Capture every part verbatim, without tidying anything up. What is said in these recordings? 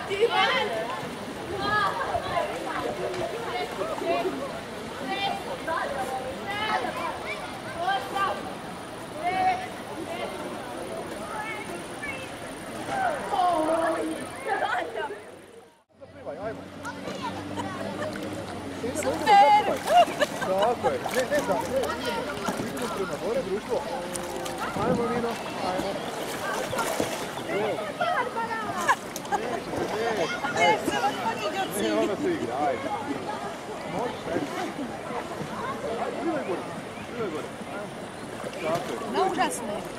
Tako je, ne, ne znam, ne, idemo, idemo prema gore, društvo. Ajmo, Nino, ajmo. Ne, se vam poniđa od Ne, ona se igra, ajde. Možeš, ajde. Ajde, bilo je gore, bilo je gore. Tako je. No, užasno je.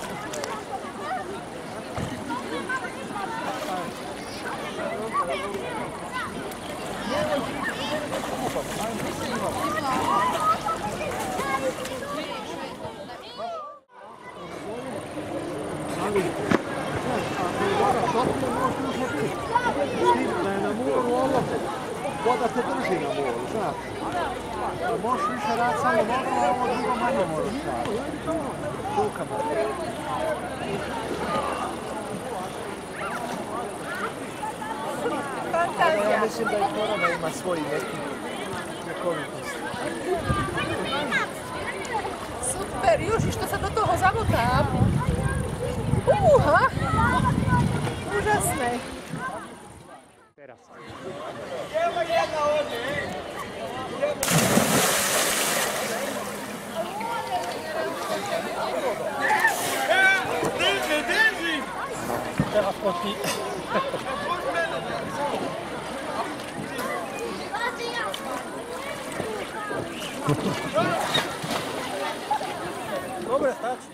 Ali, znaš, ako je voda toplja, možeš uzeti. Da je na moru olopet. Voda te drži na moru, znaš. Možeš više raditi samo nogama, a ovo drugo manje moraš raditi. Rukama. Ja mislim da i korona ima svoji neki znakovitosti. Super, Juži, što sad do toho zamotam? Uha! Užasne. Evo jedna ovdje! Drži, drži! Teraz poti. Dobre, stači.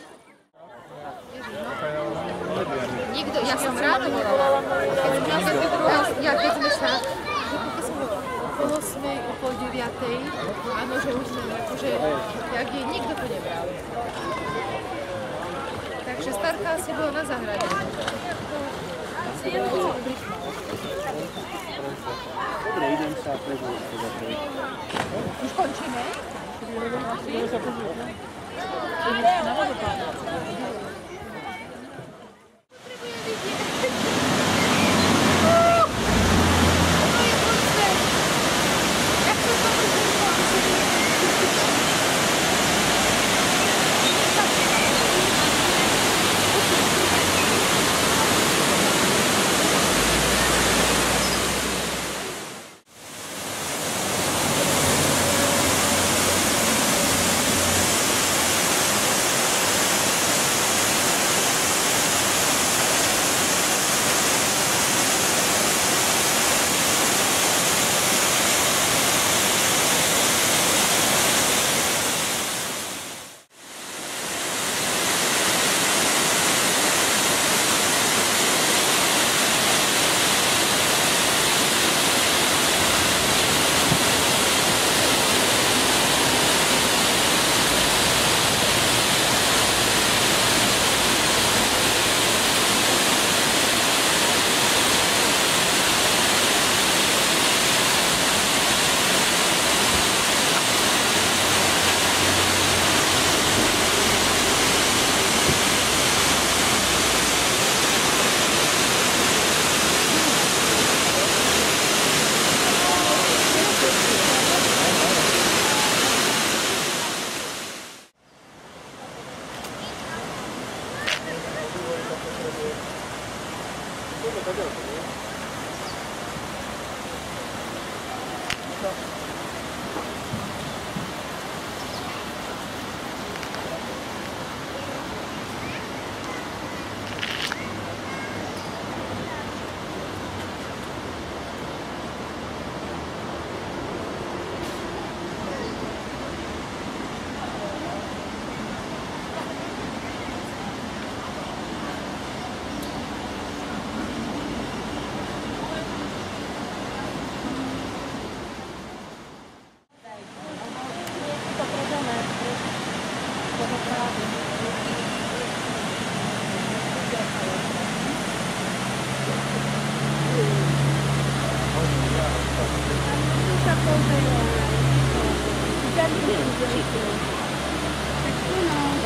Nikdo, ja sam ráno volala. Ja keď sme sa, že pokud som o pol osmej, o pol deviatej, áno, že už som akože, jak jej nikto to nebral. Takže starka asi bola na zahrade. Dobre, idem sa prezvať. Už končíme? Na vodopád.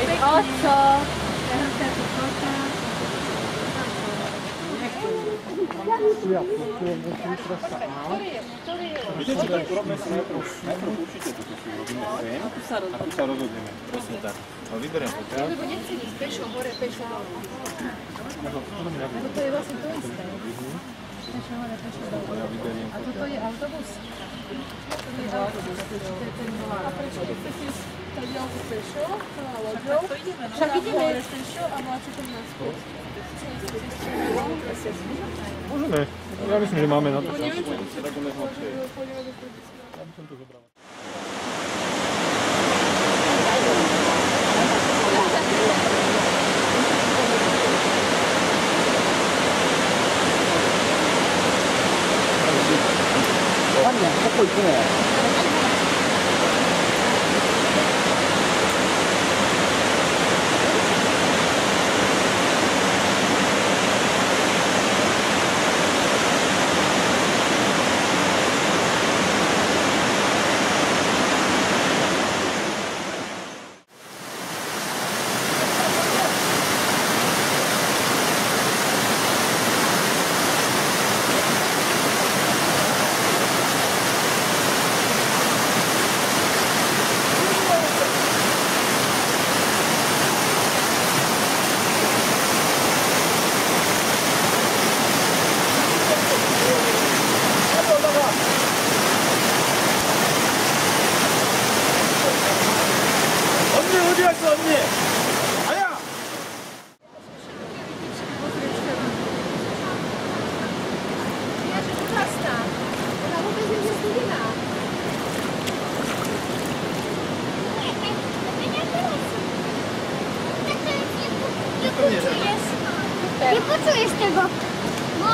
Otto! Sviatku, čo je musí strasť. Viete čo, tak urobme si najprv, najprv určite túto si urobíme sem a tu sa rozhodneme. Presne tak. No vyberiem to. Lebo nechcem ísť pešo hore, pešo dole. Lebo to je vlastne to isté. Pešo hore, pešo dole. A toto je autobus? To je autobus. To je ten volár. A prečo nechcete ísť tady auto pešo? Však ideme pešo a vláčite naspäť. Môžeme. Ja myslím, že máme na to čas. Tak budeme hlbšie. Ja by som to zobral. Ania, pokoj, to je. Nie poczujesz tego, bo...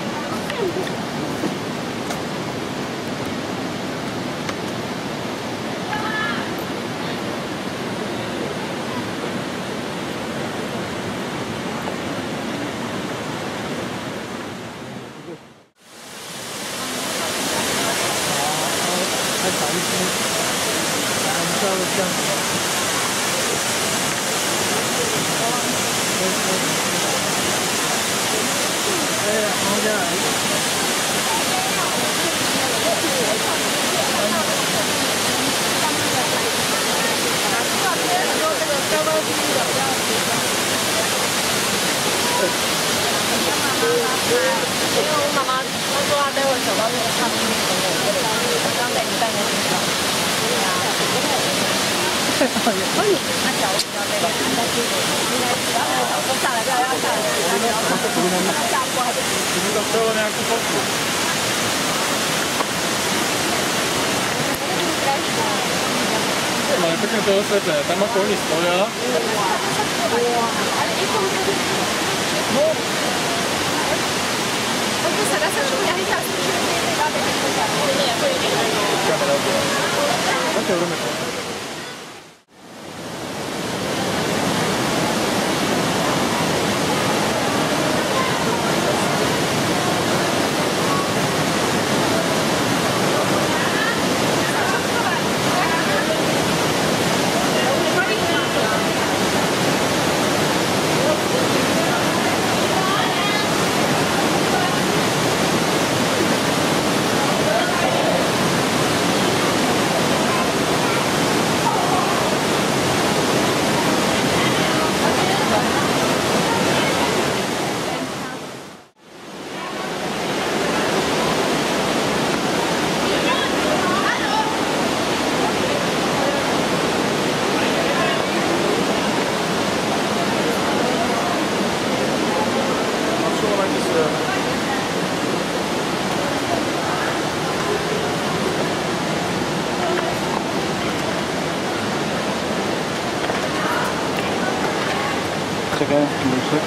Máme pekne to osvetlené, tam ako oni stoja. Možno sa dá sa šuňa hýtať, že nie je dáme, tak to tak. Nie, to je nie. Také urobíme to. Czekaj, muszę.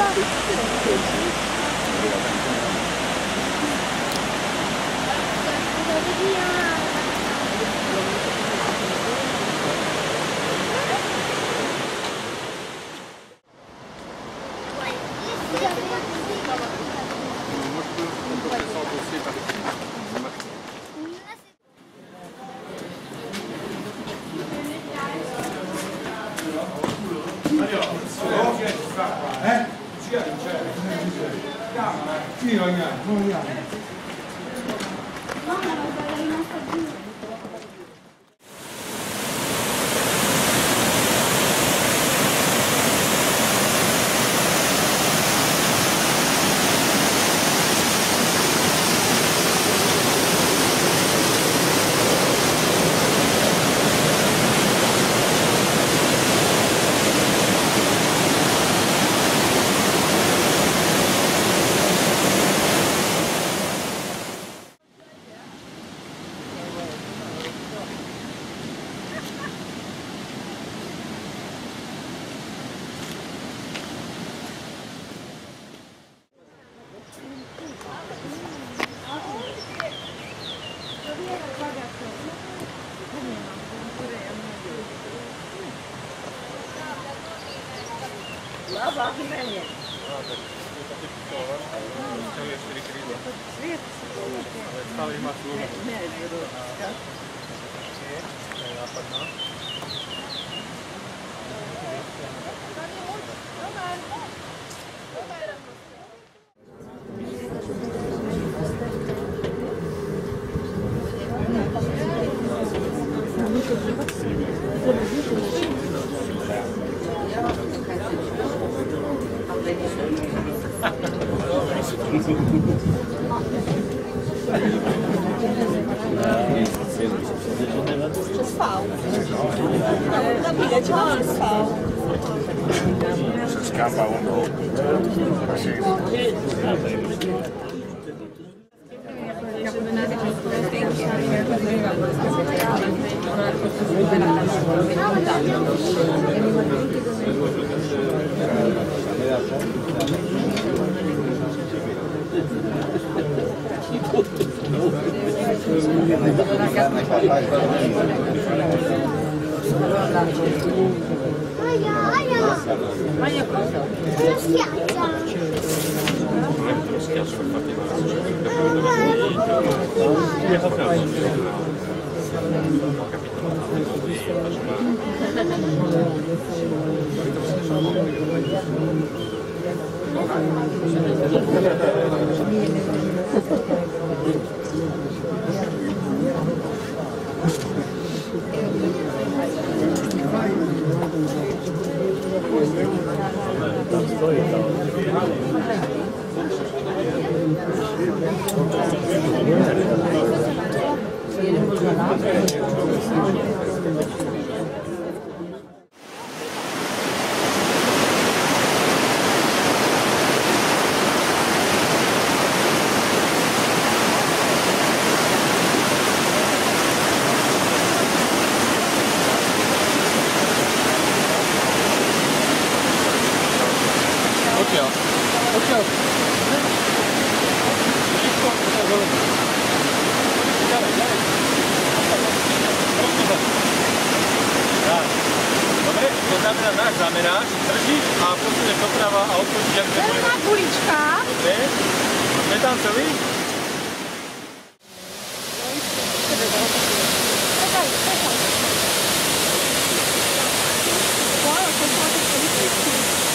Spał. Na bilecie on spał. Se scappa un po'. Aia, aia! Aia cosa? Lo schiaccia! Lo schiaccio per farti Dobre, to znamená, náš zameráš, držíš a posunieš doprava a odtočíš, ak Zelená kulička. Dobre, sme tam celí? Czekaj, czekaj. Wow, to są te kuliczki.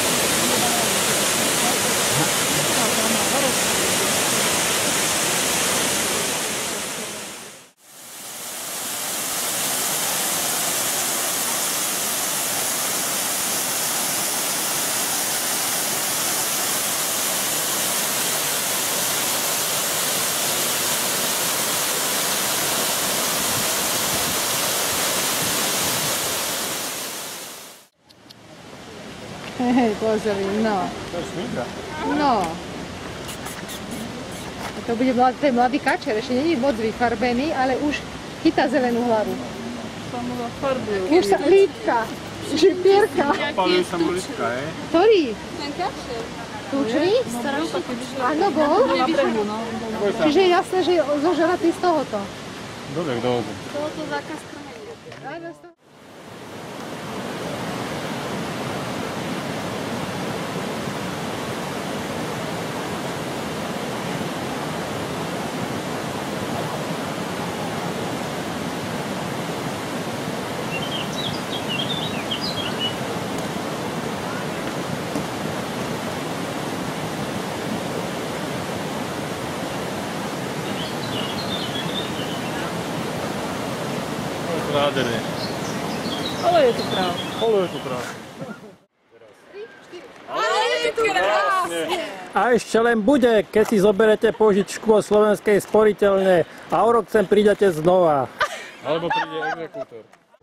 Hej, pozri, no. To je šminka. No. A to bude mladý, ten mladý kačer, ešte nie je moc vyfarbený, ale už chytá zelenú hlavu. Už sa lípka, žipierka. Paluje sa mu liška, hej? Ktorý? Ten kašel. Tučný? Áno, bol. Čiže je jasné, že je zožratý z tohoto. Dobre, kto ho? Tohoto zákaz krmenia. Nádherné. Ale je to práv. Ale je to krásne. Ale je to krásne. A ešte len bude, keď si zoberete požičku od Slovenskej sporiteľne a o rok sem prídete znova. Alebo príde exekútor.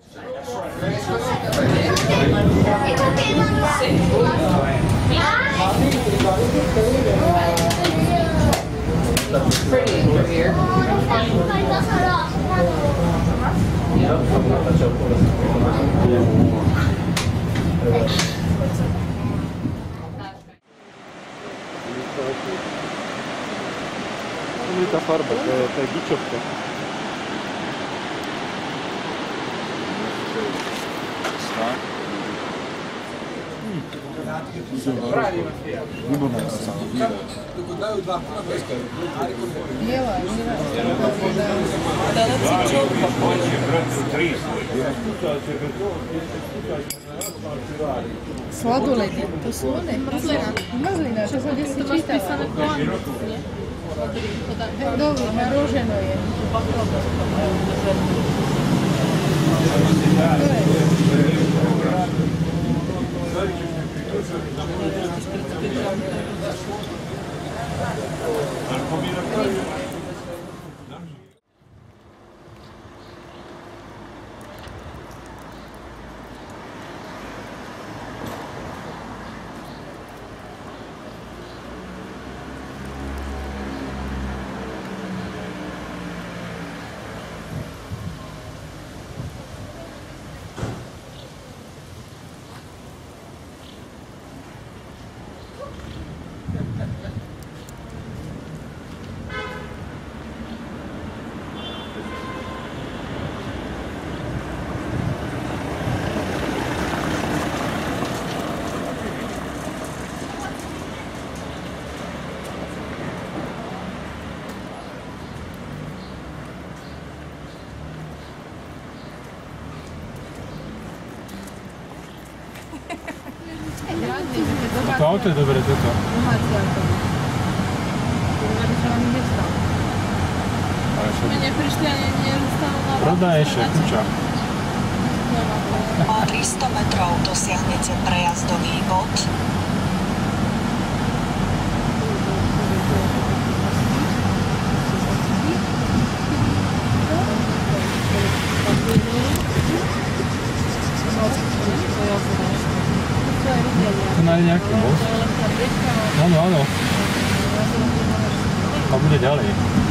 To je tá farba, to je, to je bičovka. Sladoledy, to sú one. Mrzlina. Mrzlina, čo som desi čítala. Dobrý, naroženo je. To auto je dobré, toto. Mene prišli a nerozstanú na Roda ešte, kuča. O tristo metrov dosiahnete prejazdový bod. To nájde nejaký most? Áno, áno. A bude ďalej.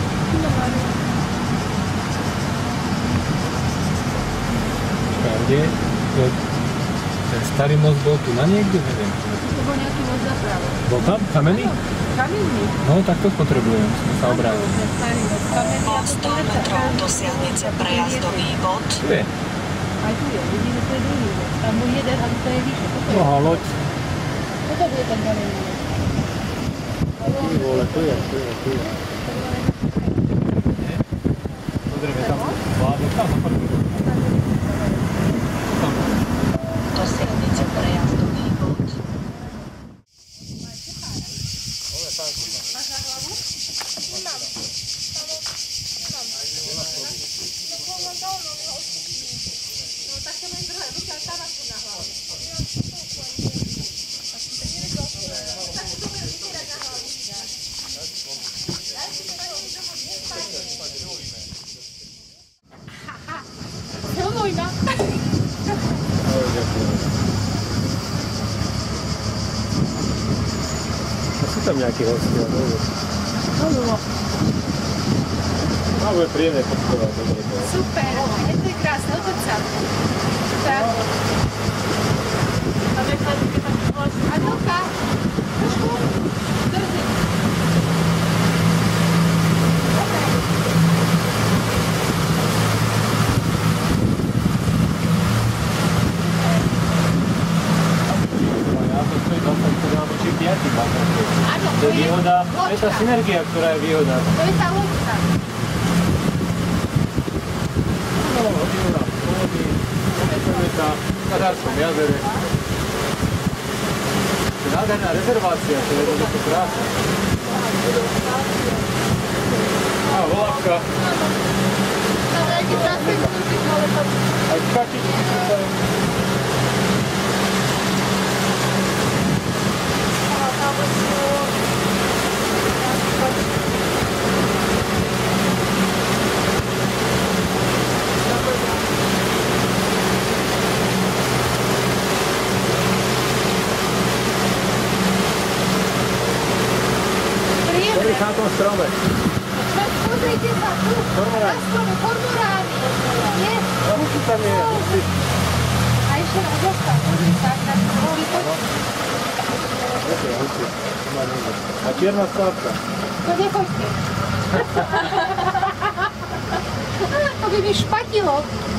Počkaj, kde? Ten starý most bol tu na niekde? Neviem. To bol nejaký most zapravo. Bol tam? Kamenný? Kamenný. No, tak to potrebujem. Sme sa obrátiť. O sto metrov dosiahnete prejazdový bod. Tu je. Aj tu je, vidíme, to je druhý most. Tam bol jeden, ale to je vyššie. Toto je. Aha, loď. Toto bude ten kamenný most. Ty vole, tu je, tu je, tu je. Pozrieme tam. Vládne tam. Dosiahnete prejazdový bod. Sú tam nejakí hostia, dobre. No, bude príjemné počúvať, dobre to je. Super, je to krásne, otoč sa. Tak. A Adolka, trošku. stojí dvadsaťsedem alebo či piaty dvadsaťpäť. Áno, To je výhoda, to je tá loďka. synergia, ktorá je výhoda. To je tá loďka. No, hodinu na pôdy, pomyslíme sa v Kadárskom jazere. To je nádherná rezervácia, to je jednoducho krásne. Á, volavka. Ale aj keď zase Aj kačičky sú tam. Ktorý na tom strome? pozrite sa tu. Na strome kormorány. Nie? Ruky tam je. A ešte raz zostav. Pozri sa, ak nás boli poď. A čierna skladka. To nechoďte. To by mi špatilo.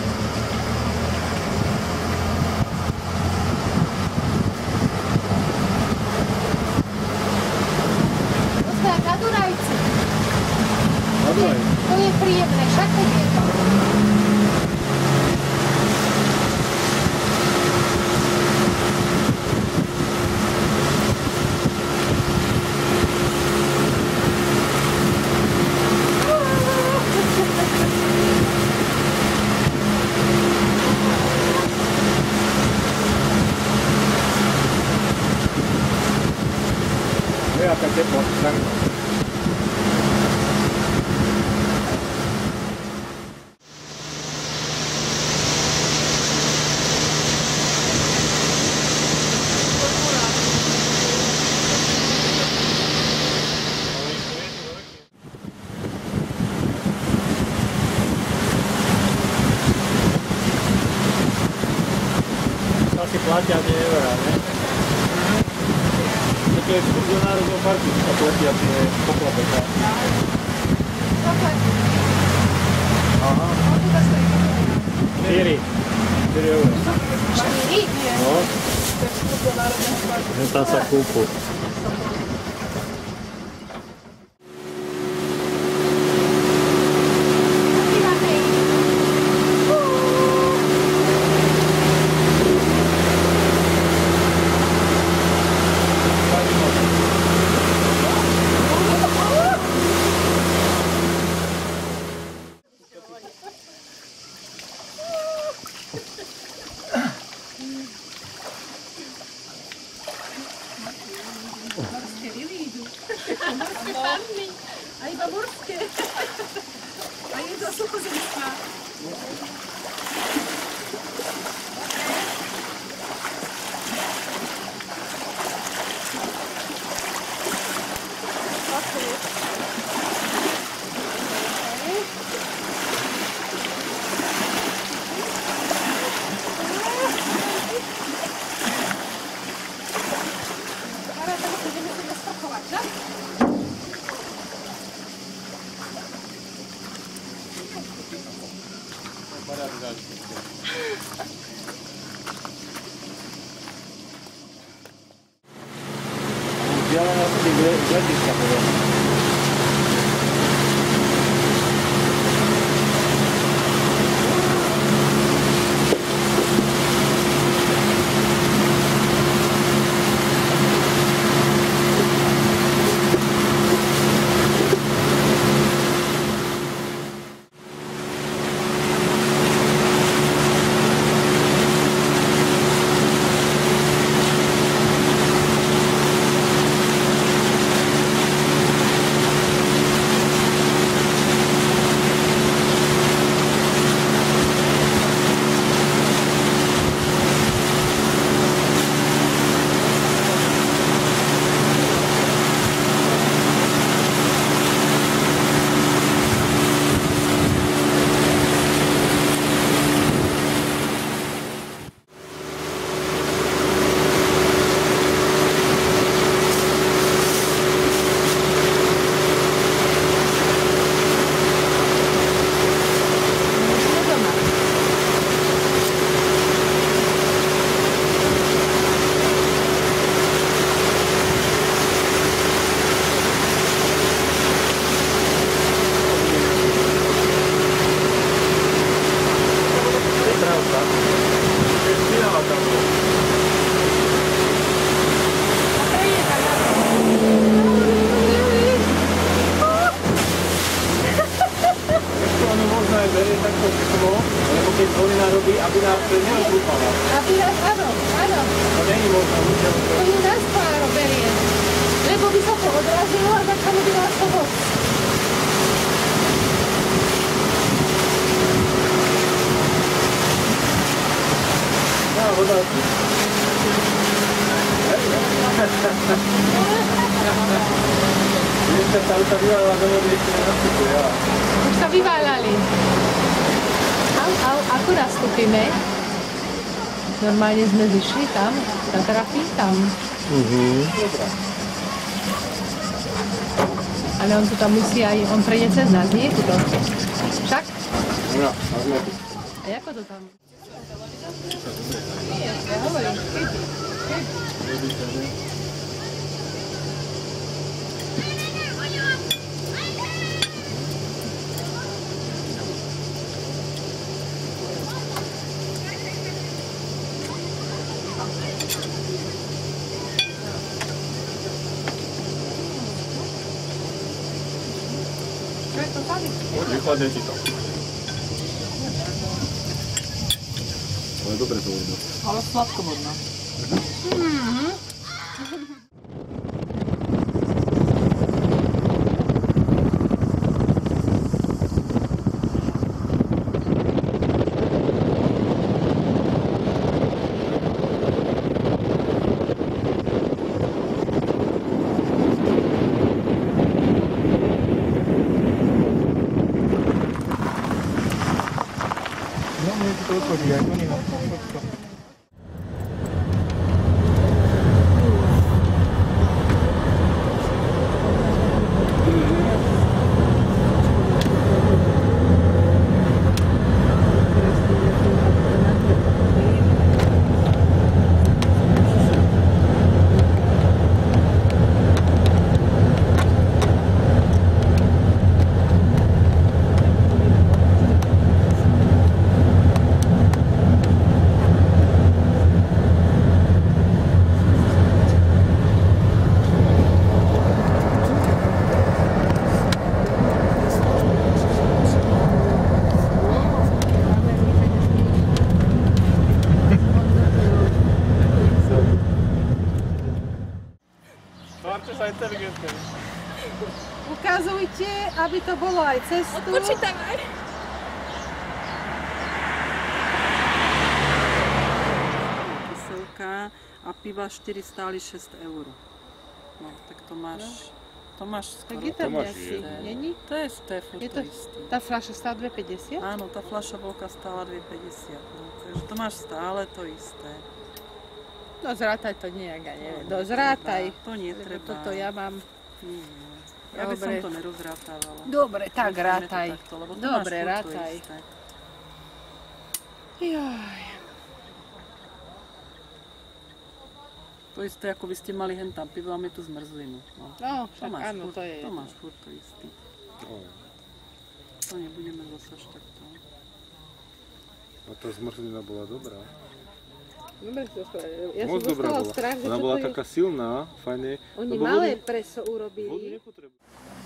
To sa jak na Dunajci. To je, to je príjemné, však to je to. Je aká teplo. Asi platia, tie eurá, ne? To je vstup do Národného parku, a platia tie poplaty. Aha. štyri. štyri eurá. Štyri? No. Že tam sa kúpu. A iba morské. A je to suchozemská. Teraz to budeme si nesprchovať, že? Vzdialené asi glediska povedal. Ešte sa už sa vyváľala do vody, ešte nenastupuje, ja. Už sa vyváľali. Au, au, ako nastúpime? Normálne sme zišli tam, na trafí tam. Mhm. Ale on tu tam musí aj, on prejde cez nás, nie? Tuto. Však? No, a sme tu. A ako to tam? Vychladne ti to. Ale dobre to urobilo. Ale sladko vodno. No, mne to odchodí, aj to nie na to. Tvárte sa inteligentne. Ukazujte, aby to bolo aj cestu. Odpočítame. Kyselka a piva štyri stáli šesť eur. No, tak to máš, to máš skoro. Tak je tam To máš, asi, je. není? To je, to je furt Je to to, isté. tá fľaša stála dve päťdesiat? Áno, tá fľaša volka stála dve päťdesiat. No, takže to máš stále to isté. No zrátaj to nejak, ja neviem. No zrátaj. To netreba. Lebo toto ja mám... Nie. Ja by som Dobre. to nerozrátávala. Dobre, tak Necháme to rátaj. takto, lebo to Dobre, máš furt to rátaj. isté. Jaj. To isté, ako by ste mali hen tam pivo a my tu zmrzlinu. No, No, to však máš áno, furt, to je to jedno. máš furt to isté. To nebudeme zase až takto. A tá zmrzlina bola dobrá. Dobre, to je- ja Moc som dobrá dostala bola. strach, že Ona čo bola to je. taká silná, fajne. Oni lebo malé vody- preso Vodu urobili. nepotrebujú.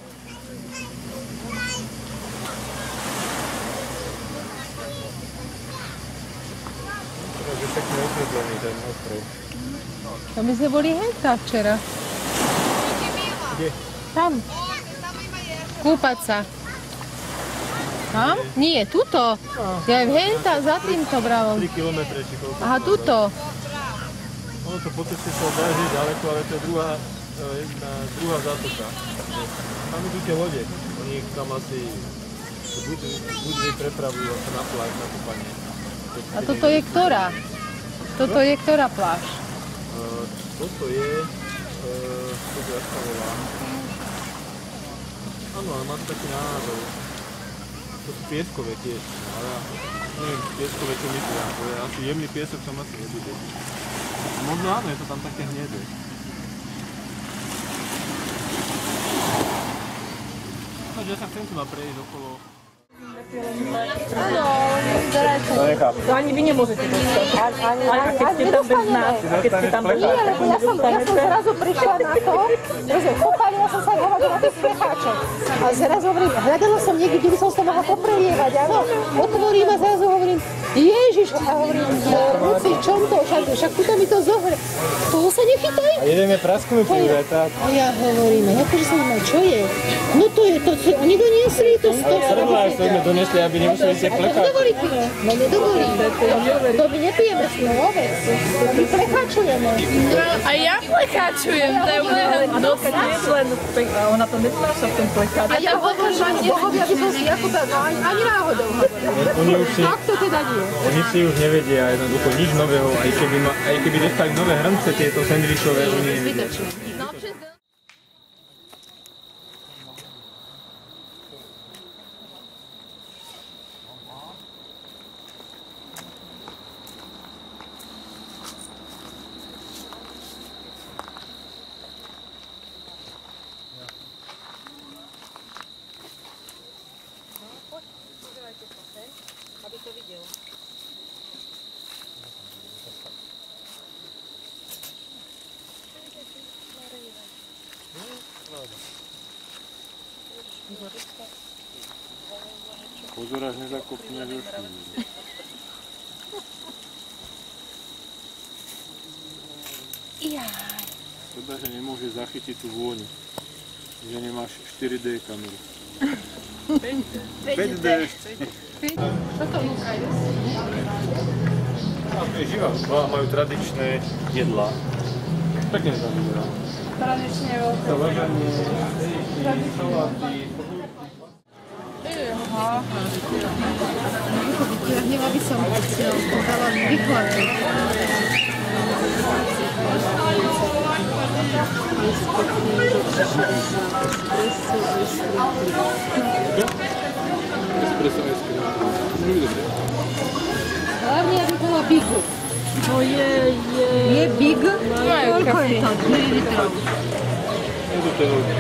Takže pekne osvetlený ten ostrov. To my sme boli henta včera. Kde? Tam. Kúpať sa. Tam? Nie, tuto. Ja aj henta za týmto bravom. tri kilometre či koľko. Aha, tuto. Ono to po ceste sa dá, že je ďaleko, ale to je druhá, e, jedna, druhá zátoka. Tam idú tie lode. Oni ich tam asi buď, buď prepravujú ako na pláž, na kúpanie. A toto je ktorá? Toto je ktorá pláž? Uh, toto je, uh, toto jak sa volá. Áno, ale má to taký názov. To sú pieskové tiež, ale ja neviem, pieskové čo myslia, to je asi jemný piesok, tam asi nebude. Možno áno, je to tam také hnedé. Takže ja sa chcem tu prejsť okolo. Áno, zerajte. To ani vy nemôžete dostať. Ani, A keď ste tam bez nás, a keď ste tam bez nás, Nie, lebo ja som, ja som zrazu prišla na to, že kúpalila som sa hľadala na tých specháčov. A zrazu hovorím, hľadala som niekde, kde by som sa mohla poprelievať, áno. Otvorím a zrazu hovorím, Ježiš, a hovorím, hoci čom to, však, však puto mi to zohre. Toho sa nechytaj? A ideme prasknutý, že tak. A ja hovorím, akože sa ima, čo je? No to je, to si oni doniesli, to sto. Ale srdla aj sme donesli, aby nemuseli ste A to plekať. nedovolí píme, no nedovolí. To my nepijeme s ním vôbec, to my plechačujeme. A ja plekáčujem, to je úplne len a ona to netráša v tom plekáči. A ja hovorím, že bohovia, že som si Jakuba, no ani, ani náhodou. Oni už si, Tak to teda nie. oni si už nevedia jednoducho nič nového, aj keby, ma, aj keby dostali nové hrnce, tieto sendvičové, oni nevedia. No, přes... aby to videl. Pozor, až nezakopne rušku. Škoda, že nemôže zachytiť tú vôňu. Že nemáš štyri dé kameru. päť dé. Čo to núkajú? A to je živá hudba, majú tradičné jedlá. Pekne tam vyzerá. Tradične veľké. Zelené, saláty. Ja hneva by som dala vychladnúť. Espresso ice cream. Veľmi dobré. Hlavne, aby bola bigu. No je, je. Je big? Koľko je to? tri litrov. Je to ten veľký.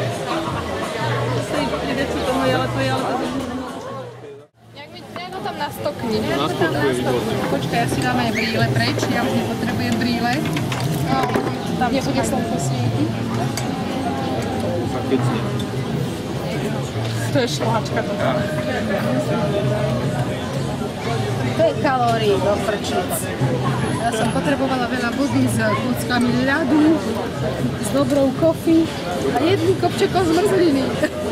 Ide to moje, ale to je, ale to je. Jak mi no tam nastokni. Na spodku je výborné. Počkaj, ja si dám aj brýle preč, ja už nepotrebujem brýle. Tam nebude slnko svietiť. A keď nie. To je šláčka to. päť kalórií do prčíc. Ja som potrebovala veľa vody s kúckami ľadu, s dobrou kofi a jedným kopčekom zmrzliny.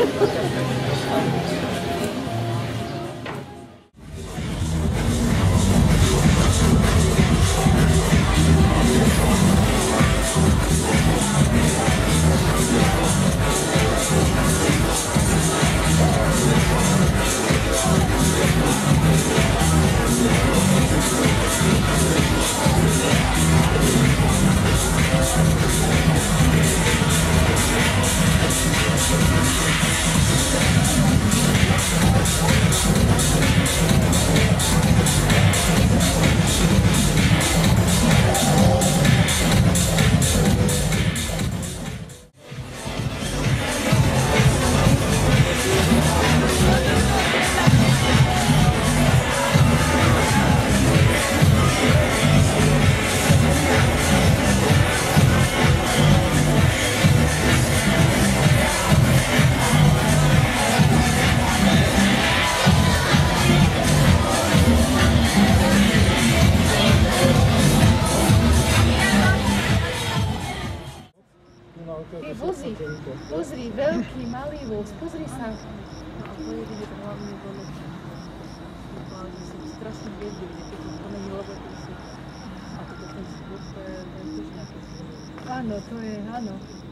Ty vozy, pozri, veľký, malý voz, pozri sa. To je vidieť hlavne dole. Sú strašne hviezdy, keď to pomení, lebo to sú... A toto ten spôsob, to je tiež nejaké... Áno, to je, áno.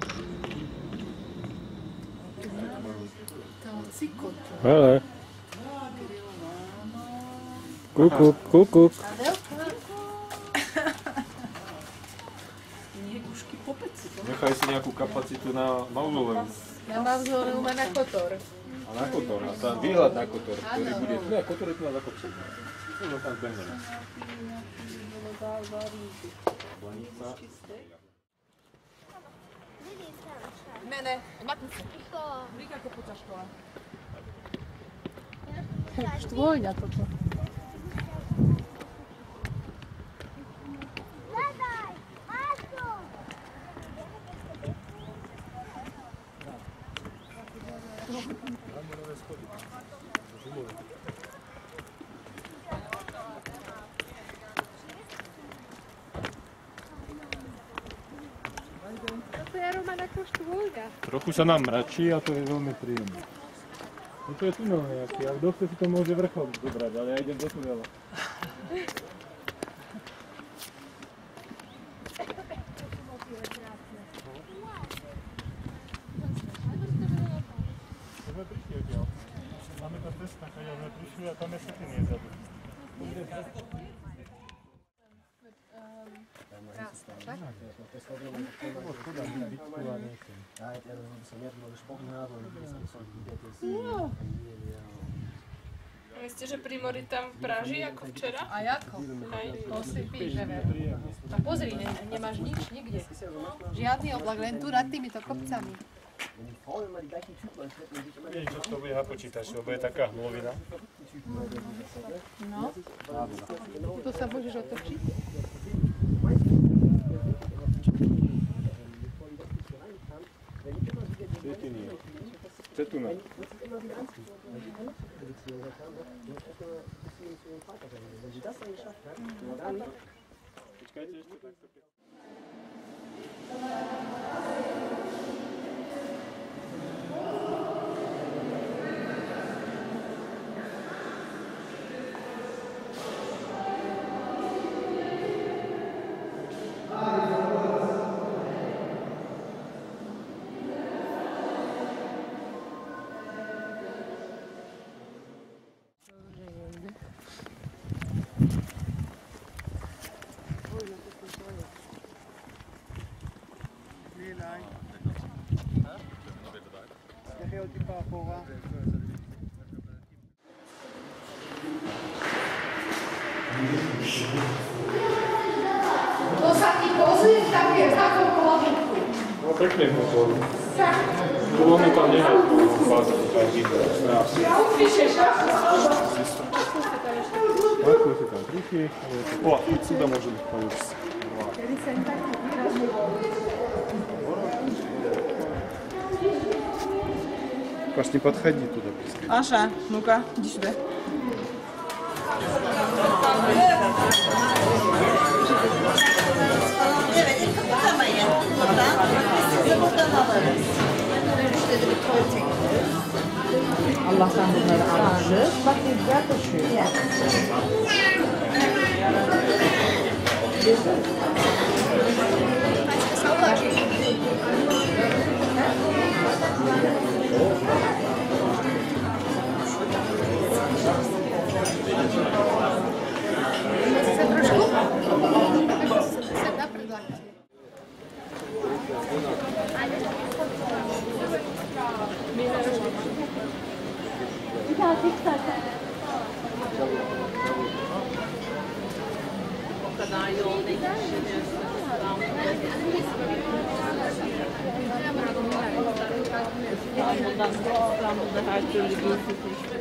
To cikot. Hele. Kukuk, kukuk. Nechaj si nejakú kapacitu na mauzoleu. Na mauzoleu má na Kotor. A na Kotor, a tam výhľad na Kotor, ktorý bude... Ne, Kotor je tu na zakopček. No tam pevne. Mene, matnice. Víka Kopuca škola. Štvojňa toto. To je Roman ako štôlka. Trochu sa nám mračí a to je veľmi príjemné. No to je tunel nejaký, a kto chce si to môže vrchol zobrať, ale ja idem do tunela. Sme prišli odtiaľ. Tam je tá cesta, keď sme prišli a tam je svetenie zadu. Myslíte, že pri mori tam praží ako včera? A ako? To si píšeme. A pozri, ne, nemáš nič nikde. Žiadny oblak, len tu nad týmito kopcami. Vieš, že to bude na počítači, lebo je taká hmlovina. No. Tu sa môžeš otočiť. Svietenie. Cetuna. Počkajte ešte takto. To sa ti pozrie v takém takom hlavnku. No pekne motor. Bolo mi tam nehať, fáza, každý strás. Ja upíšeš, Ako si tam prišli? О, отсюда может быть получится. Паш, не подходи туда близко. Аша, ну-ка, иди сюда. Allah'tan bunları aldı. Bak ne güzel taşıyor. İstanbul'da her türlü giysi seçtim.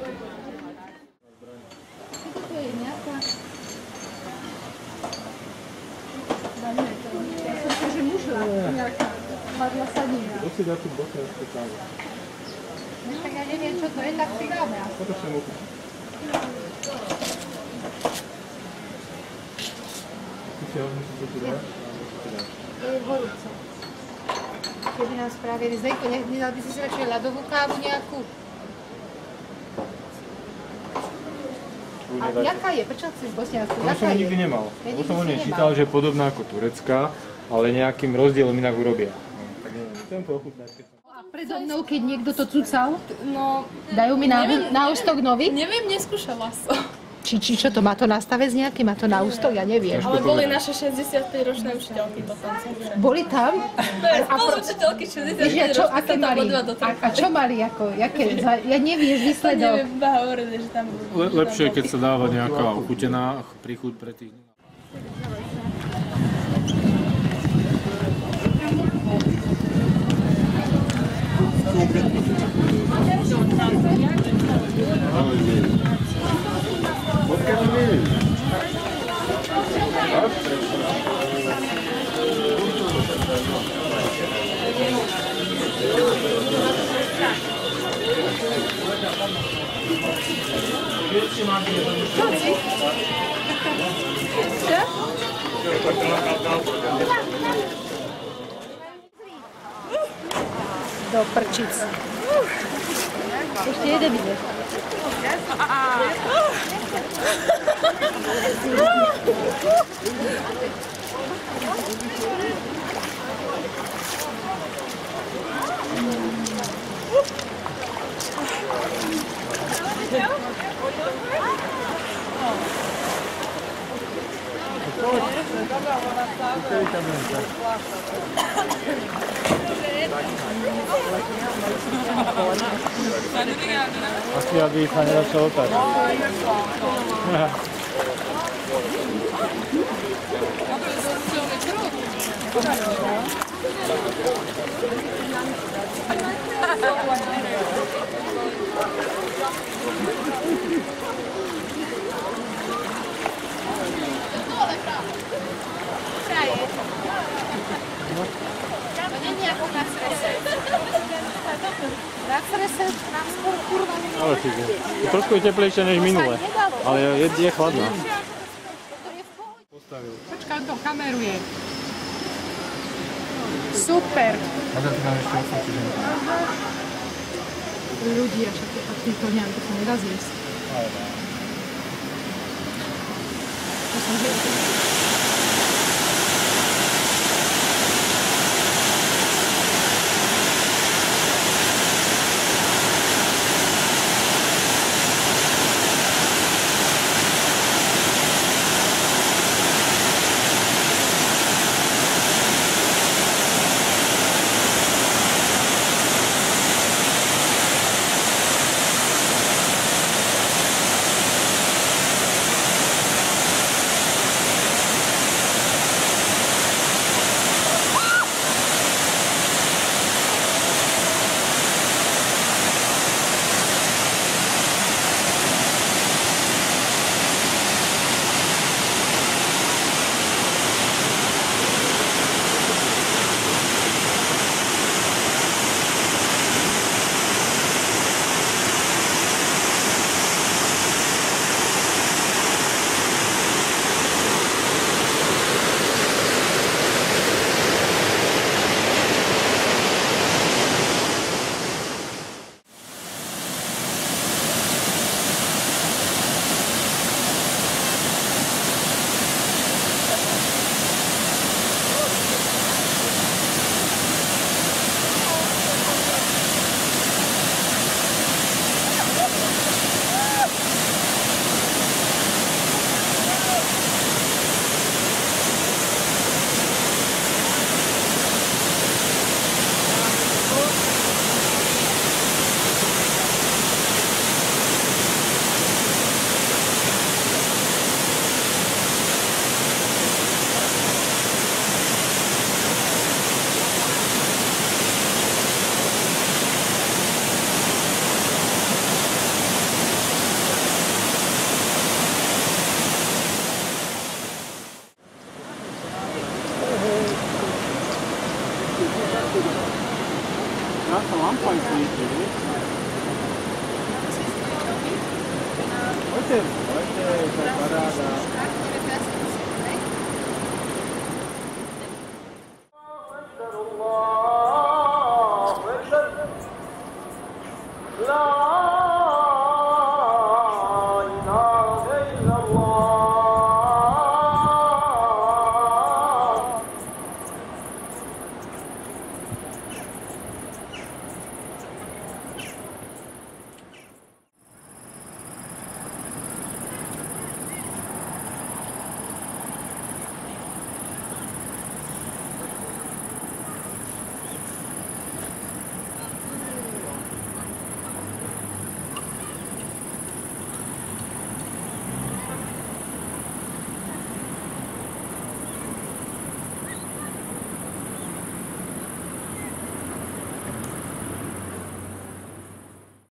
To si dá tu boka ešte kávu. Tak ja neviem, čo to je, tak si dáme. Toto chcem upiť. Ty si hovníš, čo tu dáš? To je horúce. Keby nám spravili zejko, nedal by si si radšej ľadovú kávu nejakú? A jaká je? Prečo chceš bosniansku? To som ho nikdy nemal. Lebo som o nej čítal, že je podobná ako turecká, ale nejakým rozdielom inak urobia. Tak neviem, chcem to ochutnať. A predo mnou, keď niekto to cucal, No, dajú mi na, na ústok nový? neviem, neskúšala som. Či, či čo to, má to nastavec nejaký? Má to na ústok? Ja neviem. Ale boli naše šesťdesiatpäťročné učiteľky, to tam skúšali. Boli tam? To je spolu učiteľky Vieš, a čo, aké mali? A, a čo mali? Ako, jaké, ja nevieš výsledok. Neviem, iba hovorili, že tam boli. Le, lepšie, keď sa dáva nejaká ochutená príchuť pre tých. do prčic. Ešte jeden ide. Asi ja dýchanie začalo tak. To nie je ako na strese. Na strese nám skôr kurva nie. Ale si trošku je teplejšie než minule, ale je, je chladná. Počkaj, to kameruje. Super. A za to nám ešte osem čiže. Ľudia, však to fakt to nejak, to sa nedá zjesť. To som zjesť. Krásna lampa je svíti, vieš? Poďte, poďte, to je paráda.